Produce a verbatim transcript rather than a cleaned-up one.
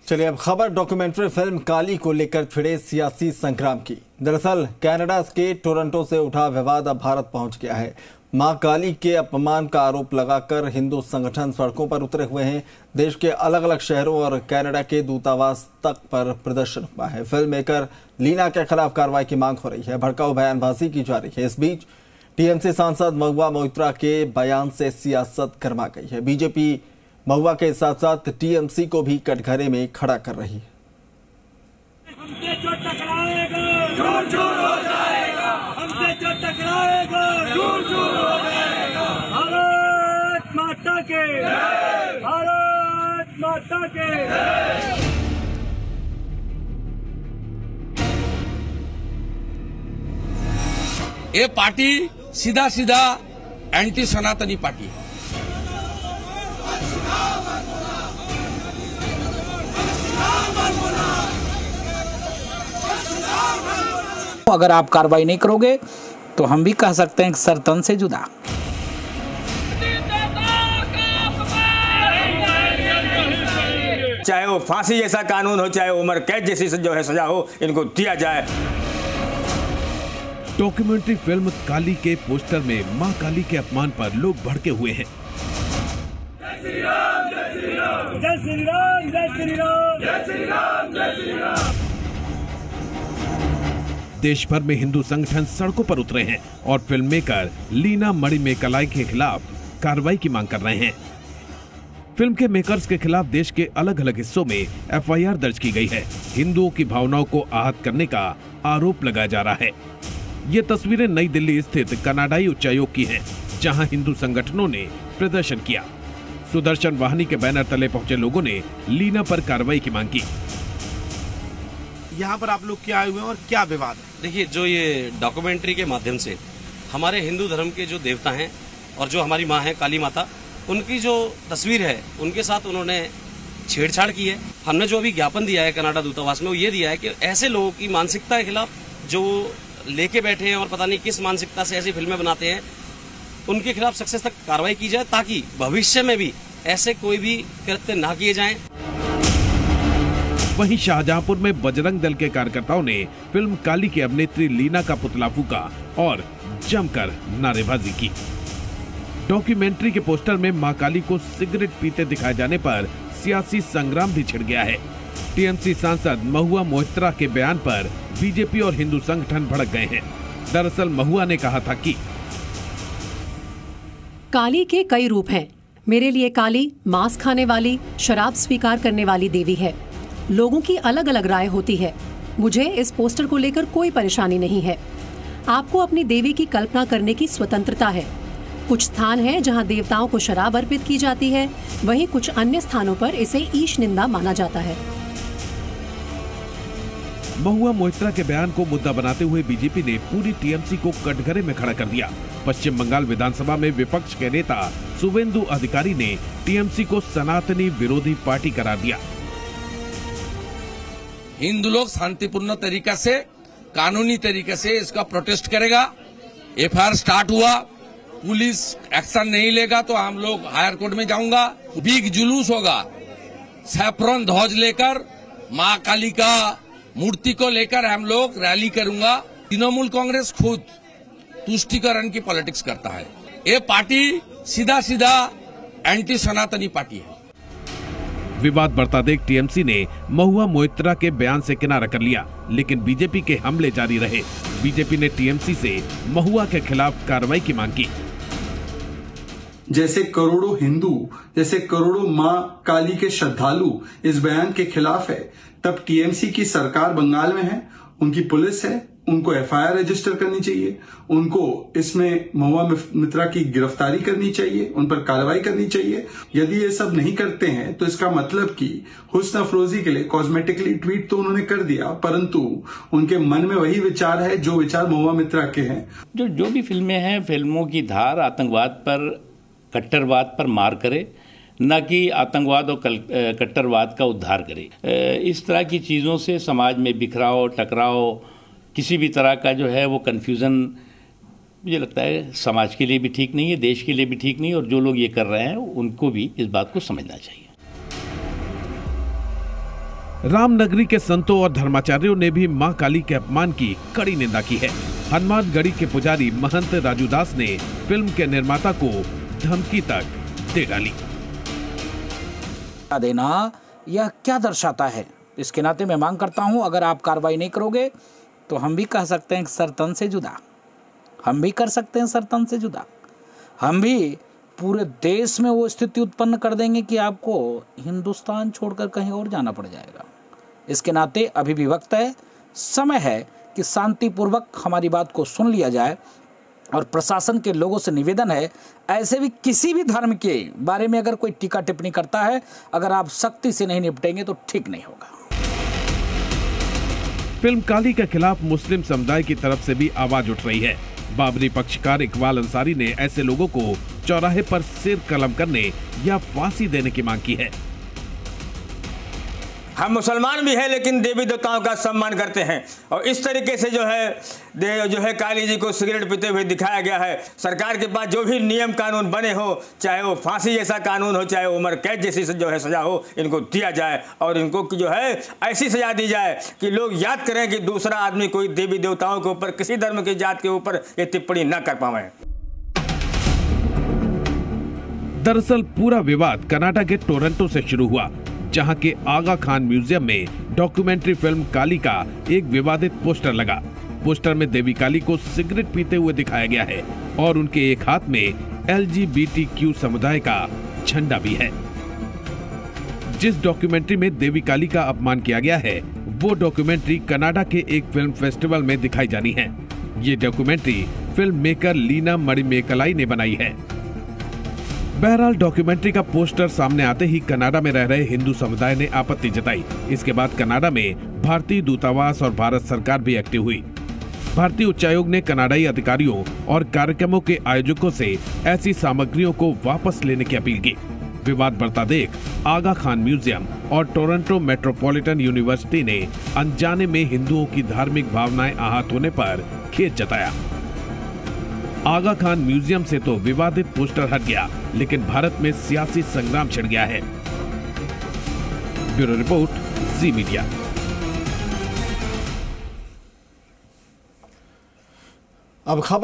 चलिए अब खबर डॉक्यूमेंट्री फिल्म काली को लेकर छिड़े सियासी संग्राम की। दरअसल कनाडा के टोरंटो से उठा विवाद अब भारत पहुंच गया है। मां काली के अपमान का आरोप लगाकर हिंदू संगठन सड़कों पर उतरे हुए हैं। देश के अलग अलग शहरों और कनाडा के दूतावास तक पर प्रदर्शन हुआ है। फिल्म मेकर लीना के खिलाफ कार्रवाई की मांग हो रही है। भड़काऊ बयानबाजी की जा रही है। इस बीच टीएमसी सांसद महुआ मोइत्रा के बयान से सियासत गर्मा गई है। बीजेपी महुआ के साथ साथ टीएमसी को भी कटघरे में खड़ा कर रही है। हमसे जो टकराएगा चूर चूर हो जाएगा, हमसे जो टकराएगा चूर चूर हो जाएगा। भारत माता के जय, भारत माता के जय। ये पार्टी सीधा सीधा एंटी सनातनी पार्टी है। अगर आप कार्रवाई नहीं करोगे तो हम भी कह सकते हैं सर तन से जुदा। चाहे वो फांसी जैसा कानून हो, चाहे उम्र कैद जैसी जो है सजा हो, इनको दिया जाए। डॉक्यूमेंट्री फिल्म काली के पोस्टर में मां काली के अपमान पर लोग भड़के हुए हैं। जय श्री राम, जय श्री राम, जय श्री राम, जय श्री राम, जय श्री राम, जय श्री राम। देश भर में हिंदू संगठन सड़कों पर उतरे हैं और फिल्म मेकर लीना मणिमेकलाई के खिलाफ कार्रवाई की मांग कर रहे हैं। फिल्म के मेकर्स के खिलाफ देश के अलग अलग हिस्सों में एफआईआर दर्ज की गई है। हिंदुओं की भावनाओं को आहत करने का आरोप लगाया जा रहा है। ये तस्वीरें नई दिल्ली स्थित कनाडाई उच्चायोग की हैं, जहां हिंदू संगठनों ने प्रदर्शन किया। सुदर्शन वाहिनी के बैनर तले पहुंचे लोगों ने लीना पर कार्रवाई की मांग की। यहाँ पर आप लोग क्या आए हुए हैं और क्या विवाद है? देखिए, जो ये डॉक्यूमेंट्री के माध्यम से हमारे हिंदू धर्म के जो देवता हैं और जो हमारी माँ है काली माता, उनकी जो तस्वीर है उनके साथ उन्होंने छेड़छाड़ की है। हमने जो अभी ज्ञापन दिया है कनाडा दूतावास में, वो ये दिया है कि ऐसे लोगों की मानसिकता के खिलाफ जो लेके बैठे हैं और पता नहीं किस मानसिकता से ऐसी फिल्में बनाते हैं, उनके खिलाफ सक्सेस तक कार्रवाई की जाए ताकि भविष्य में भी ऐसे कोई भी कृत्य ना किए जाएं। वहीं शाहजहांपुर में बजरंग दल के कार्यकर्ताओं ने फिल्म काली की अभिनेत्री लीना का पुतला फूका और जमकर नारेबाजी की। डॉक्यूमेंट्री के पोस्टर में मां काली को सिगरेट पीते दिखाए जाने पर सियासी संग्राम भी छिड़ गया है। टीएमसी सांसद महुआ मोइत्रा के बयान पर बीजेपी और हिंदू संगठन भड़क गए हैं। दरअसल महुआ ने कहा था कि काली के कई रूप हैं। मेरे लिए काली मांस खाने वाली, शराब स्वीकार करने वाली देवी है। लोगों की अलग अलग राय होती है। मुझे इस पोस्टर को लेकर कोई परेशानी नहीं है। आपको अपनी देवी की कल्पना करने की स्वतंत्रता है। कुछ स्थान हैं जहां देवताओं को शराब अर्पित की जाती है, वहीं कुछ अन्य स्थानों पर इसे ईश निंदा माना जाता है। महुआ मोइत्रा के बयान को मुद्दा बनाते हुए बीजेपी ने पूरी टीएमसी को कटघरे में खड़ा कर दिया। पश्चिम बंगाल विधानसभा में विपक्ष के नेता शुवेंदु अधिकारी ने टीएमसी को सनातनी विरोधी पार्टी करार दिया। हिंदू लोग शांतिपूर्ण तरीका से, कानूनी तरीके से इसका प्रोटेस्ट करेगा। एफआईआर स्टार्ट हुआ, पुलिस एक्शन नहीं लेगा तो हम लोग हायर कोर्ट में जाऊंगा। बिग जुलूस होगा, सैफरन ध्वज लेकर मां काली का मूर्ति को लेकर हम लोग रैली करूंगा। तृणमूल कांग्रेस खुद तुष्टीकरण की पॉलिटिक्स करता है। ये पार्टी सीधा सीधा एंटी सनातनी पार्टी है। विवाद बढ़ता देख टीएमसी ने महुआ मोइत्रा के बयान से किनारा कर लिया, लेकिन बीजेपी के हमले जारी रहे। बीजेपी ने टीएमसी से महुआ के खिलाफ कार्रवाई की मांग की। जैसे करोड़ों हिंदू, जैसे करोड़ों मां काली के श्रद्धालु इस बयान के खिलाफ है, तब टीएमसी की सरकार बंगाल में है, उनकी पुलिस है, उनको एफआईआर रजिस्टर करनी चाहिए, उनको इसमें महुआ मोइत्रा की गिरफ्तारी करनी चाहिए, उन पर कार्रवाई करनी चाहिए। यदि ये सब नहीं करते हैं तो इसका मतलब कि हुस्न अफरोजी के लिए कॉस्मेटिकली ट्वीट तो उन्होंने कर दिया, परंतु उनके मन में वही विचार है जो विचार महुआ मोइत्रा के हैं। जो जो भी फिल्में हैं, फिल्मों की धार आतंकवाद पर, कट्टरवाद पर मार करे, न कि आतंकवाद और कट्टरवाद का उद्धार करे। इस तरह की चीज़ों से समाज में बिखराव, टकराव, किसी भी तरह का जो है वो कन्फ्यूज़न, मुझे लगता है समाज के लिए भी ठीक नहीं है, देश के लिए भी ठीक नहीं है, और जो लोग ये कर रहे हैं उनको भी इस बात को समझना चाहिए। रामनगरी के संतों और धर्माचार्यों ने भी मां काली के अपमान की कड़ी निंदा की है। हनुमानगढ़ी के पुजारी महंत राजूदास ने फिल्म के निर्माता को धमकी तक दे डाली। देना यह क्या दर्शाता है? इसके नाते मैं मांग करता हूं, अगर आप कार्रवाई नहीं करोगे तो हम भी कह सकते हैं सर तन से जुदा। हम भी कर सकते हैं सर तन से जुदा। हम भी पूरे देश में वो स्थिति उत्पन्न कर देंगे कि आपको हिंदुस्तान छोड़कर कहीं और जाना पड़ जाएगा। इसके नाते अभी भी वक्त है, समय है कि शांतिपूर्वक हमारी बात को सुन लिया जाए। और प्रशासन के लोगों से निवेदन है, ऐसे भी किसी भी धर्म के बारे में अगर कोई टीका टिप्पणी करता है, अगर आप सख्ती से नहीं निपटेंगे तो ठीक नहीं होगा। फिल्म काली के खिलाफ मुस्लिम समुदाय की तरफ से भी आवाज उठ रही है। बाबरी पक्षकार इकबाल अंसारी ने ऐसे लोगों को चौराहे पर सिर कलम करने या फांसी देने की मांग की है। हम मुसलमान भी हैं लेकिन देवी देवताओं का सम्मान करते हैं, और इस तरीके से जो है जो है काली जी को सिगरेट पीते हुए दिखाया गया है। सरकार के पास जो भी नियम कानून बने हो, चाहे वो फांसी जैसा कानून हो, चाहे उम्र कैद जैसी जो है सजा हो, इनको दिया जाए और इनको जो है ऐसी सजा दी जाए कि लोग याद करें कि दूसरा आदमी कोई देवी देवताओं के ऊपर, किसी धर्म की जात के ऊपर ये टिप्पणी न कर पाए। दरअसल पूरा विवाद कनाडा के टोरंटो से शुरू हुआ, जहां के आगा खान म्यूजियम में डॉक्यूमेंट्री फिल्म काली का एक विवादित पोस्टर लगा। पोस्टर में देवी काली को सिगरेट पीते हुए दिखाया गया है और उनके एक हाथ में L G B T Q समुदाय का झंडा भी है। जिस डॉक्यूमेंट्री में देवी काली का अपमान किया गया है, वो डॉक्यूमेंट्री कनाडा के एक फिल्म फेस्टिवल में दिखाई जानी है। ये documentary film maker Leena Manimekalai ने बनाई है। बहरहाल डॉक्यूमेंट्री का पोस्टर सामने आते ही कनाडा में रह रहे हिंदू समुदाय ने आपत्ति जताई। इसके बाद कनाडा में भारतीय दूतावास और भारत सरकार भी एक्टिव हुई। भारतीय उच्चायोग ने कनाडाई अधिकारियों और कार्यक्रमों के आयोजकों से ऐसी सामग्रियों को वापस लेने की अपील की। विवाद बढ़ता देख आगा खान म्यूजियम और टोरंटो मेट्रोपॉलिटन यूनिवर्सिटी ने अनजाने में हिंदुओं की धार्मिक भावनाएं आहत होने पर खेद जताया। आगा खान म्यूजियम से तो विवादित पोस्टर हट गया, लेकिन भारत में सियासी संग्राम छिड़ गया है। Bureau report, Zee media. अब खबर